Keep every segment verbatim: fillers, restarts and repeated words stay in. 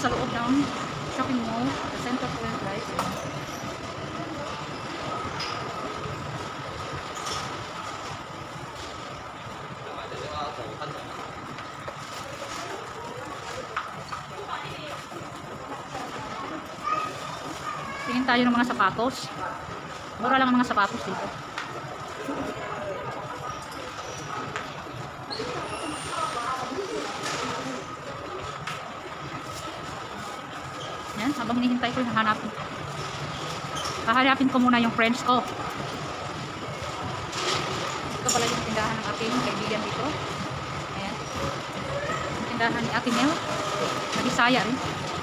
sa loob ng shopping mall, sa Center Point, guys. Tingin tayo ng mga sapatos. Mura lang ang mga sapatos dito. Yan, habang hinihintay ko yung hanapin. Hahanapin ko muna yung friends ko. Ito pala yung tindahan ng aking kaibigan dito. Ayan. Yung tindahan ni Ate Nel. Nabisaya rin.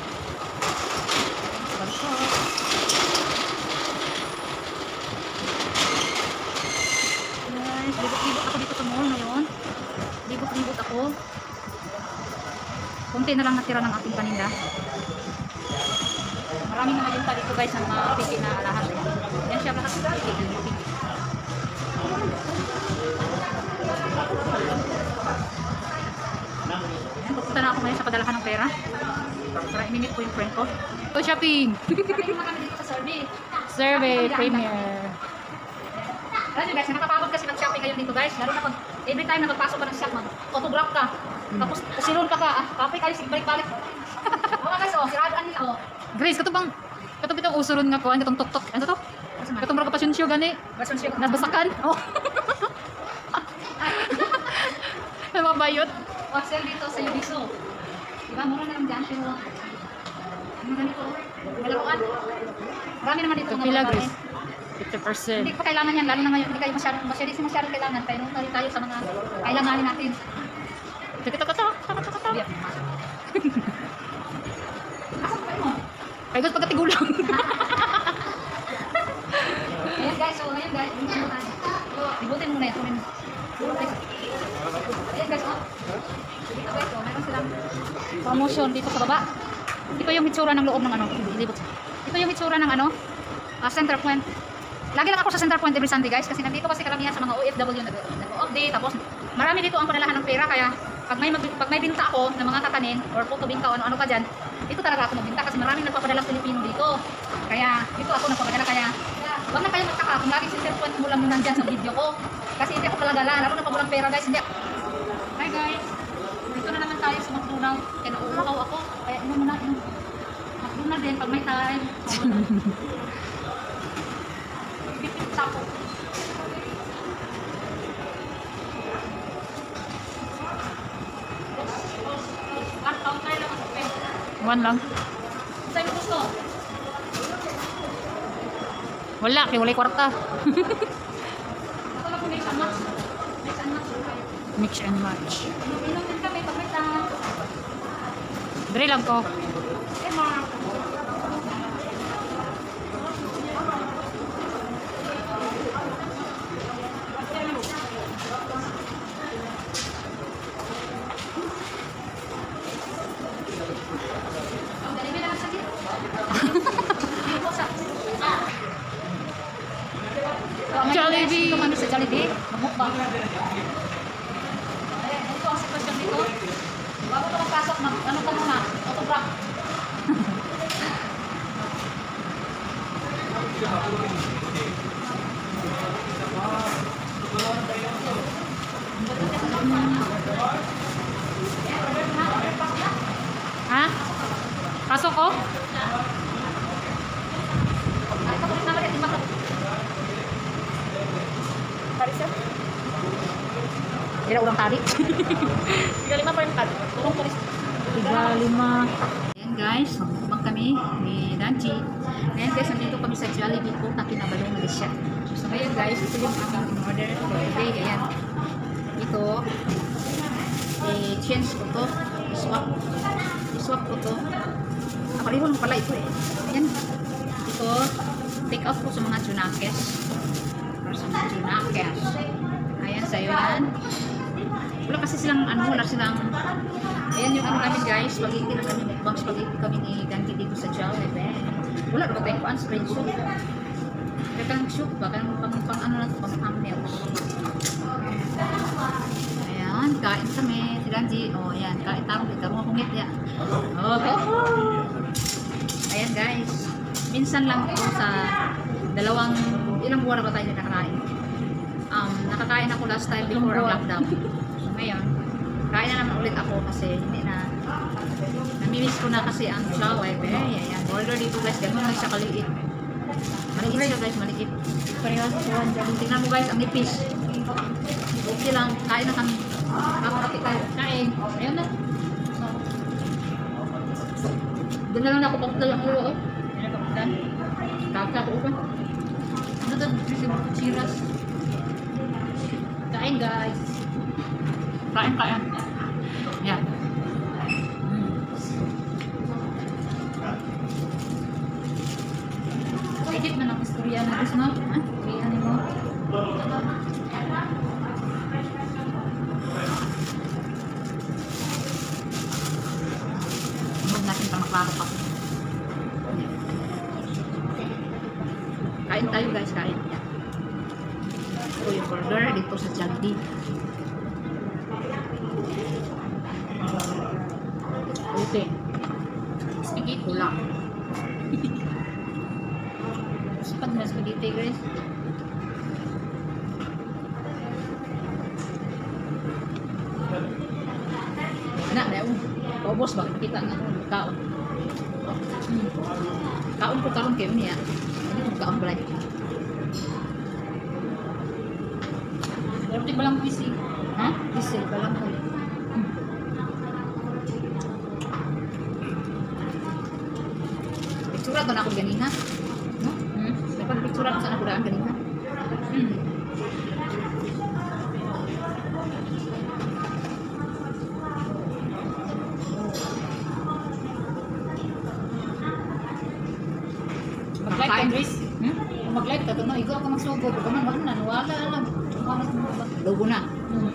Balkon. Guys, libot-libot ako dito sa mall ngayon. Libot-libot ako. Kunti na lang natira ng ating paninda. Maraming mga yung dito guys ng mga piki na lahat. Yan siya lahat ng piki. Yan, pupunta na ako ngayon sa padalahan ng pera. Para i-minute ko yung friend ko. Go shopping! Shopping naman kami dito sa survey. Survey Premier. Alam nyo guys, nakapagod kasi mag-shopping ngayon dito guys. Lalo na pag every time na magpasok ka ng shop, mag-autograph ka. Tapos usilon ka ka. Ah, kapay kayo, balik-balik. Oo guys, oh, siraan nila oh. Grace, kato bang kato bitong usulon nga kuan katong tok-tok. Ano to? Katong mura ka pasyensyo gani. Pasyensyo nabasakan. Oh. Ay mabayot. Wasel dito sa Yubiso. Diba mura na lang diyan pero ano ganito? Malaruan. Marami naman dito mga pila Grace. fifty percent. Hindi pa kailangan yan lalo na ngayon hindi kayo masyadong masyadong masyadong kailangan kaya nung tayo sa mga kailanganin natin. Ito kato. Kato kato. Ay, gusto pagkatigulang. Ayan guys, so ngayon guys, ibutin muna ito. Ayan guys, oh. Dito guys, oh, meron silang promotion dito sa baba. Ito yung hitsura ng loob ng ano. Ito yung hitsura ng ano, uh, Center Point. Lagi lang ako sa Center Point every Sunday guys, kasi nandito kasi karamihan sa mga O F W nag-update. Tapos marami dito ang padalahan ng pera, kaya pag may, pag may binta ako ng mga kakanin or photo binta o ano-ano pa dyan, ito talaga ako magbinta kasi maraming nagpapadala Pilipino dito. Kaya dito ako nagpapadala, kaya huwag na kayo magtaka kung laging Center Point mo lang yung nandyan sa video ko. Kasi hindi ako palagala, lalo na pag walang pera guys. Hindi. Hi guys, dito na naman tayo sa McDonald's. Kaya nauuhaw ako, kaya inom muna, inom. McDonald's din pag may time. Bipit ako. One lang. Saan mo gusto? Wala, kaya wala kwarta. Ako lang po mix and match. Mix and match. Mix and match. Inom din kami pag may time. Dali lang ko. Eh, ma. Jollibee! Dito kami sa Jollibee. Mamukbang. Ayan, ito ang sitwasyon dito. Bago ito magpasok, ano ka muna? Autograph. Ha? Pasok ko? Ito ko rin naman yung imakot. Tidak ulang tarik. tiga lima pa yung tali. Tulong tulis. tiga lima. Ayan guys, magkubang kami ni Danchi. Ngayon guys, nandito kami sa Jollibee po na Kinabalu, Malaysia. So ngayon guys, ito yung aking in-order for today. Ayan. Ito, i-change ko to. I-swap. I-swap ko to. Nakaliho lang pala ito eh. Ayan. Ito, take out ko sa mga junakes. Para sa mga junakes. Ayan, sa'yo yan. Wala kasi silang, ano, wala silang, ayan yung ano namin guys, spaghetti na kami, mukbang spaghetti kami ni Dante dito sa Jollibee. Wala na ba tayong kuan, spread soup. Kaya kang soup ba, kaya pang, pang ano lang, pang thumbnails. Ayan, kain kami. Sila Angie. Oh, yan. Kain tarong. Tarong akong ngit ya. Oh, ayan guys. Minsan lang ito sa dalawang, ilang buwan na ba tayo nakakain? Um, nakakain ako last time before ang lockdown. So ngayon, kain na naman ulit ako kasi hindi na, namimiss ko na kasi ang Shawai. Eh, ayan. Order dito guys. Ganun lang siya kaliit. Maliit siya guys, maliit. Parehas po ang dyan. Tingnan mo guys, ang nipis. Okay lang, kain na kami. Kapag tayo, kain. Ayun na. Doon na lang ako pang talang ulo. Oh. Ayun na kapitan. Kaka ko upan. Ano doon? Chiras. Kain guys. Kain, kain. Yan. Edit man ang istorya na gusto mo. Ha? Kaya mo. Huwag natin pa maklaro pa. Kain tayo guys, kain. Ito yung burger dito sa Jollibee. Okay. Spaghetti lang. Pag na spaghetti guys. Na, na yung paubos ba? Kita nga yung kaon. Hmm. Kaon ko karon kayo niya. Hindi ko kaon pala. Pero di ba lang bisi? Ha? Bisi, ba lang ko. Hmm. Picture to na ako ganina. No? Hmm. Picture ako sa nakulaan kanina. Hmm. Mag-live ka, Chris? Hmm? Mag-live ka, no? Ikaw ako magsugod. Ikaw man, bakit na? Nawala alam. Logo na. Hmm.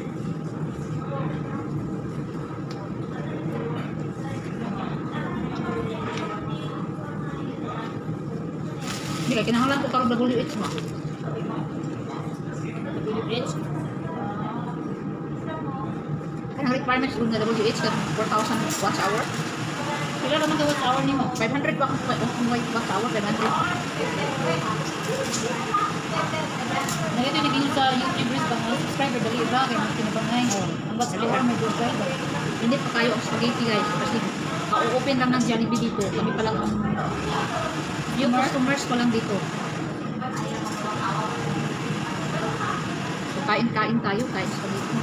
Hindi ka, kinahanglan ko parang W H mo. W H? Kanang requirements doon na W H ka four thousand watch hour? Pila naman ka watch hour ni mo? five hundred ba kung watch hour? five hundred? Nalito naging sa YouTubers ba? Mga subscriber, dali ba? Kaya mga kinabangay. Ang watch hour may subscriber. Hindi pa kayo ang spaghetti guys. Kasi ka-open lang ng Jollibee dito. Kami pa lang ang yung customers ko lang dito. So, kain-kain tayo, kain sa dito.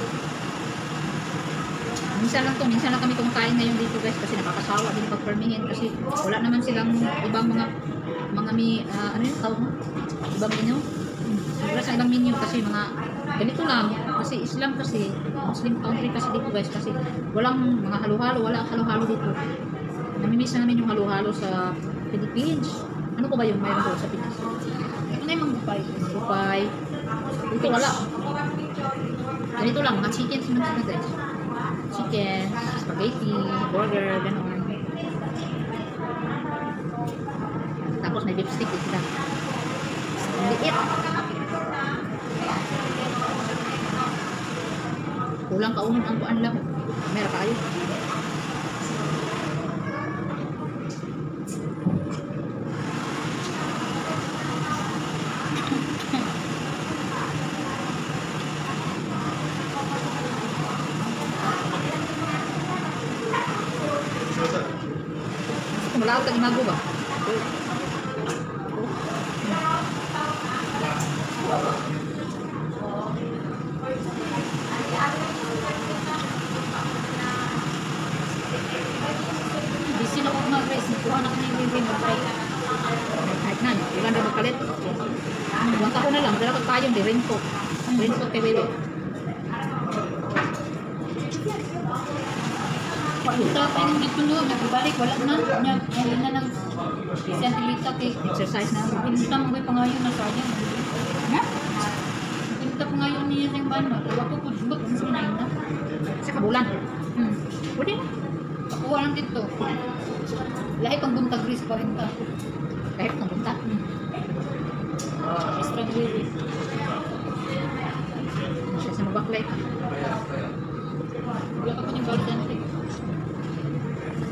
Minsan lang to, minsan lang kami kumakain ngayon dito guys kasi nakakasawa din pag-permingin kasi wala naman silang ibang mga mga mi, uh, ano yung tawag mo? Ibang menu? Wala sa ibang menu kasi mga ganito lang kasi Islam kasi, Muslim country kasi dito guys kasi walang mga halo-halo, wala halo-halo dito. Namimiss na namin yung halo-halo sa Philippines. Ano ko ba yung mayroon doon sa Pinas? Ano yung mga gupay? Gupay. Dito wala. Ganito lang, mga chicken naman sila guys. Chicken, spaghetti, burger, gano'n. Tapos may beef stick dito lang. Liit. Kulang kaunin ang buwan lang. Meron tayo. Malawag ka imago ba? Busy na ko mag-race. Kuha na ko na yung rin mag-race. Kahit na, ilan na magkalit. Buwan ka ko na lang. Dala ko tayo, di rin po. Rin po kay Willie. Pagpunta pa yung dito nyo, nagbalik, wala na. Nya, ngayon na ng sentilita kay exercise na. Pinunta mo may pangayon na sa akin. Ha? Pinunta pangayon niya yung bano. Tawa ko, kudbot, ang sinayin na. Sa kabulan. Hmm. Pwede na. Pakuha lang dito. Lahat ang buntag gris pa rin ka. Kahit ang buntag. Hmm. Extra gris. Siya sa mabaklay ka. Wala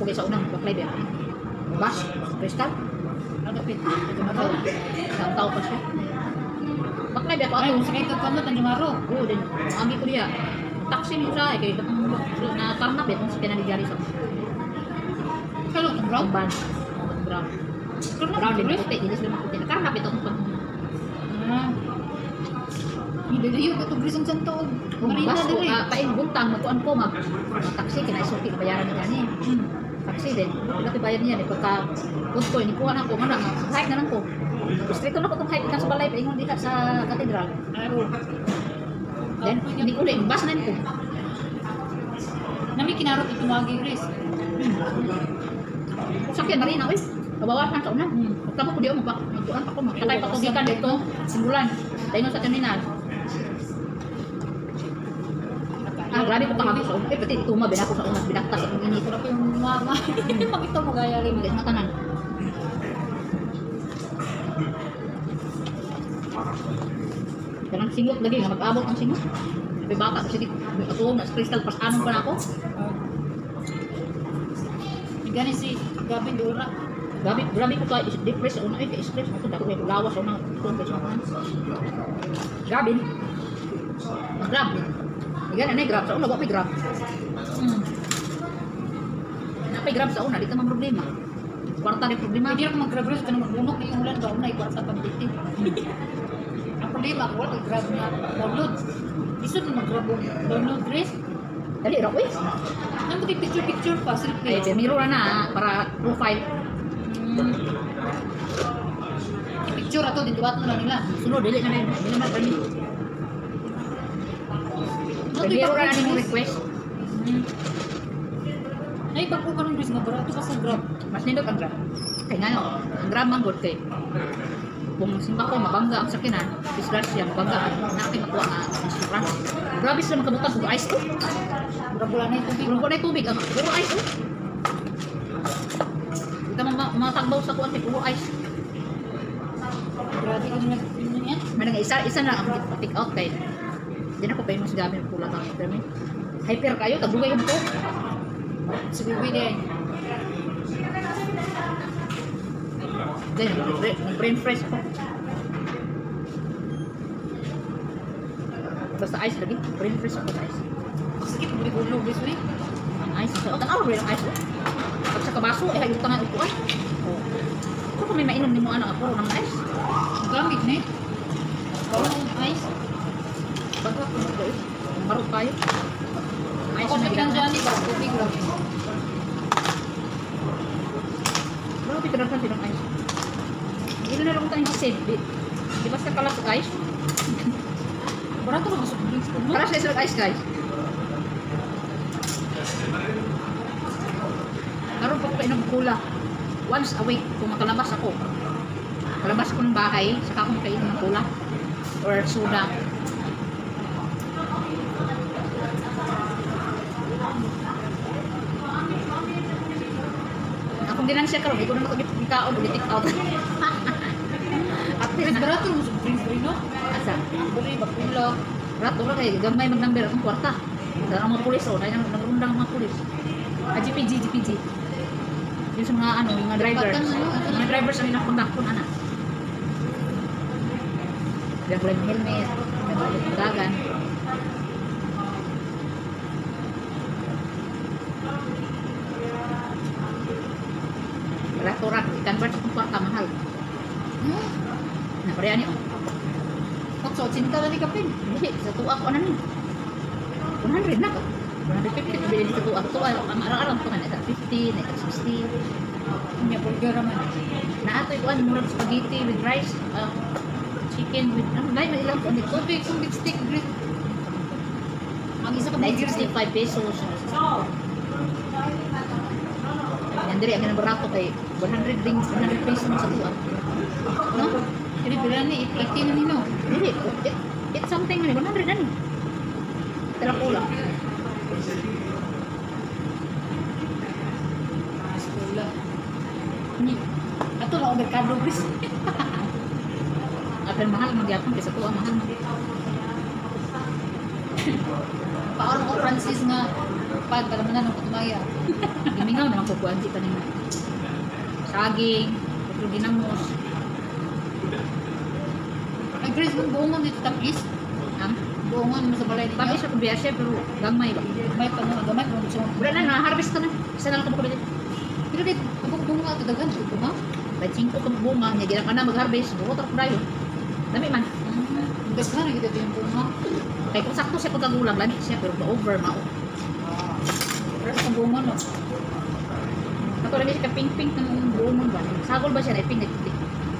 Sugay sa unang baklay ba? Bas, Crystal. Nagapit. Isang tao pa siya. Baklay ba ako Ay, ato? sakay ka kamot ang jumaro. Oo din. Agi ko diya. Taxi mo siya eh. Kaya batang na karnap eh. Kung sa pinanigari sa Kalo, brown? brown ban. Brown. Brown din puti. Hindi sila maputi. Nakarnap ito kung pag Ah. Hindi na yun. Ito grisong santo. Marina bas ko. din eh. Paing buntang. Magkuhan ko mag taxi. Kinaisulti na bayaran niya niya. Hmm. Taxi din. Pagkati bayad niya. Pagka food ko. Inikuha na ko. Mana nga. Hike na lang ko. Gusto na ko itong hike. Ikan sa balay. Paingon dito sa katedral. Aro. Then, hindi ko ulit. Bas na nito. Nami kinarot ito mga Chris. Sakyan marina, uy. Kabawasan sa unan. Hmm. Magtamo ko di ako magpa- magtuan pa ko. Magkakay pa ko gikan dito. Simbulan. Dahil sa terminal. Ah, grabe ko kahapon sa unan. Eh, pati tuma, binako sa unan. Binaktas at init. Pero yung mama. Pag ito magaya rin. Hindi na tanan. Kanang singot lagi nga mag-abot ang singot. May baka ko sige. Ako na crystal pas anong pa na ako. Gani si Gabin Dura. Grabe, grabe ko ka depress sa una. Eh, ka-stress mo ko. Dako yung lawas sa una. Tungkol sa una. Grabe. Mag-grab. Yan, ano yung grab sa una. Wag may grab. Hmm. Napay grab sa una. Di ka mang problema. Kwarta rin problema. Hindi ako mag-grab-grab ka na magbunok na yung ulan ba? Una, ikwarta pang diti. Ang problema ako, wala grab na download. Isun na mag-grab yung download, Chris. Dali, raw eh. Nang buti picture-picture pa, Ay, selfie. miro na na para profile. Hmm. I-picture ato, dituwat na lang nila. Sunod, dili na na yun. Dili na na permit. Ano Miro na na ito, yung Chris? request. Hmm. Ay, pag ko ka ng Chris, nga barato pa sa grab. Mas nindot ang grab. Kaya nga no, ang grab man good kay. Kung simba ko, mabangga ang sakinan. Disgrasya, mabangga. Nakaki makuha nga insurance. Grabe sila magkabutan kung ice ko. Grab wala na yung tubig. Kung wala tubig, ang puro ice oh. Kita mga mga tagbaw sa kuwan kay puro ice. Grabe ka nila. Ano yan? May nga isa isa na ang take out kay. Di na ko pa yung mas gamit pula kang permit. Hyper kayo, tagdugay yung to. Si Bibi din. Then, brain fresh ko. Basta ice lagi, brain fresh ko sa ice. Sakit, buli ko ulo, Chris, eh. Ang ice, so, tanaw rin ang ice oh. Pag sa kabaso, eh, hayot ka nga ito ay. Oh. Kung kung may mainom ni mo anak ako ng ice. Ang gamit, ne? Bawang yung ice. Bago ako mag-ice. Marot tayo. Ice Ako na sa ilan dyan, di ba? Tubig lang. Bago pinagkan silang ice. Hindi na lang tayo save bit. Di ba sa kalas ice? Barato lang masuk drinks ko, no? Kalas na silang ice guys. Naroon pa ko kainom kula. Once a week, kung makalabas ako. Kalabas ko ng bahay, saka ako makainom ng kula. Or soda. Akong di na siya karoon, ikaw na nakagikaon, ulit take out. At Chris, na, barato lang masuk drinks ko, no? asa, Buli, bakula. rato na kayo, gamay mag-number akong kwarta. Dahil ang mga pulis, oh, dahil nag-rundang ang mga pulis. Ah, G P G, G P G. Yung sa mga ano, yung mga drivers. Patan, ano, ano, Yung mga drivers ang inakontak ko, anak. Bilang kulay ng helmet, may mga pagdagan. Rato-rat, i-convert akong kwarta, mahal. Hmm? Naparehan niyo. Pagsuot, sinita lang ni Kapin. Hindi, sa tuwa ko ano ni. one hundred na ko. one hundred fifty ko bilhin sa tuwa. Tuwa, ang araw-araw ko nga, na fifty, na sixty. Niya, burger naman. Na ato ikuan murag spaghetti with rice, uh, chicken with ano dai may ilang kuan dito. Tubig, kung big stick, Chris. Ang isa ka Dai burger, sixty-five pesos. Yan diri ang ganang barato kay one hundred rings, one hundred pesos sa tuwa. No? Jadi bila ni, eighty na nino. Dili, it, it's something ni one hundred na ni. Tara ko lang. Sekolah. Ni, ato lang ang merkado, Chris. At mahal man gyapon kay sa tuwa mahal. Paano ko Francis nga, pad para man nang kutumaya. Gimingaw naman ko kuan di pa nimo. Saging, putro ginamos. Ay, Chris, buongon dito tapis. Ang Buongon mo sa balay ninyo. pabi sa kubiyasya pero gamay ba. May pa nga gamay kung gusto mo. Wala na na harvest ka na. Isa na lang ko dito. Pero dit, abog bunga ito dagan ito ha? By cinco ka bunga, niya gila ka na mag-harvest. Buot ako dayo. Dami man. Ang ganda na kita yung bunga. Kay kung sakto siya pagkagulang, lani siya pero ma-over, mao. Pero sa bunga no. Kato lagi siya ka-pink-pink ng buong ba. Sagol ba siya na iping nagtitik.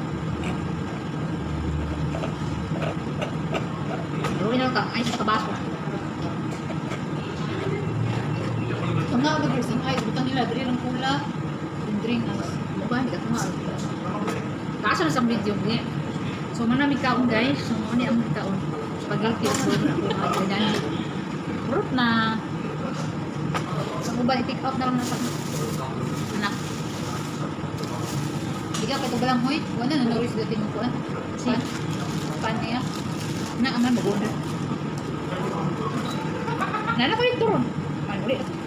Pero inal ka, ay sa kabaso. Ang nga ba Chris, ang ay, butang nila, diri lang pula. Yung drink as. Ano ba? Hindi ka tumal. Kaso na sa video niya. So, manamig kaon guys. So, ano ang kaon? Spaghetti o food na kung mga ganyan. Fruit na. Sa so, ba, i-take out na lang na sa anak. Hindi ka katugalang hoy. Wala na noris dati mo kuan. Si, Pan. Pan niya. na aman mag-order. Nana ko yung turon. Man, ulit.